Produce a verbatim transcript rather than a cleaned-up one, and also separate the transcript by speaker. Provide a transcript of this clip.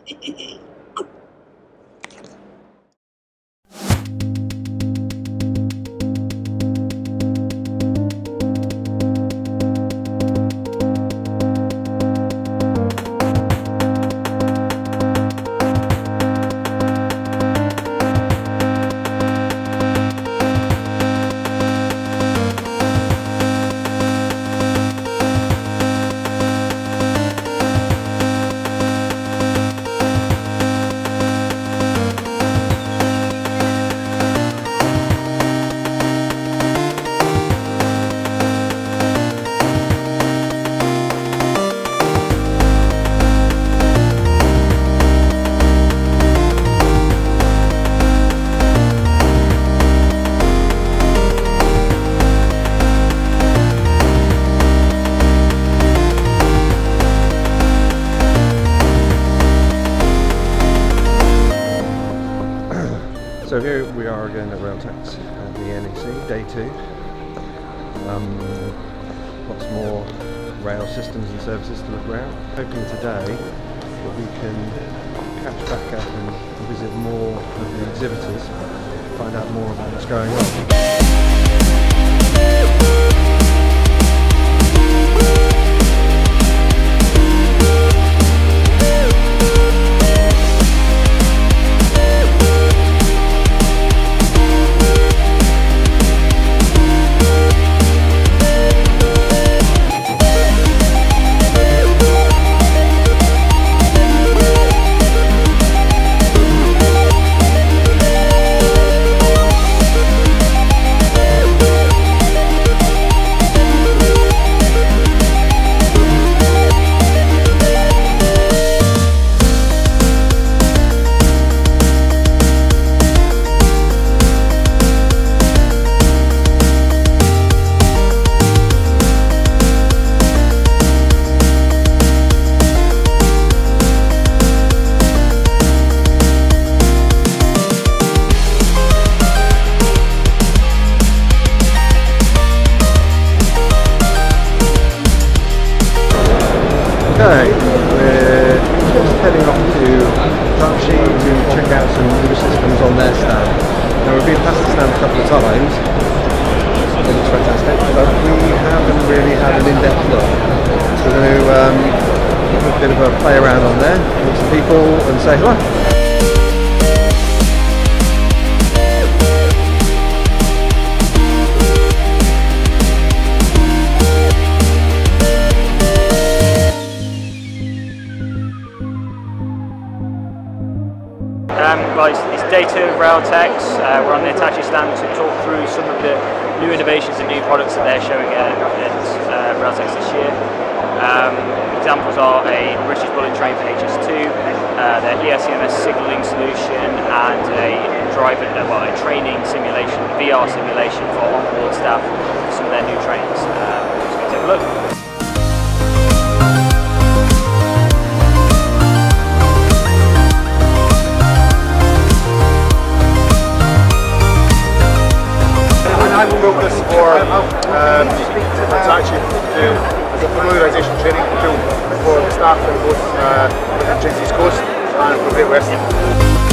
Speaker 1: So here we are again at Railtex at the N E C, day two. Um, lots more rail systems and services to look around. Hoping today that we can catch back up and visit more of the exhibitors, find out more about what's going on. Okay, we're just heading off to Railtex to check out some new systems on their stand. Now we've been past the stand a couple of times, it looks fantastic, but we haven't really had an in-depth look. So we're going to um, give a bit of a play around on there, meet some people and say hello.
Speaker 2: Um, well, it's, it's day two of Railtex. Uh, we're on the Hitachi stand to talk through some of the new innovations and new products that they're showing at, at uh, Railtex this year. Um, examples are a British bullet train for H S two, uh, their E R C M S signalling solution, and a driver, well, a training simulation, V R simulation for onboard staff for some of their new trains. Um, so let's take a look.
Speaker 3: I've built this for um, Hitachi to as a familiarisation training tool for the staff on both uh, East Coast and for Great Western.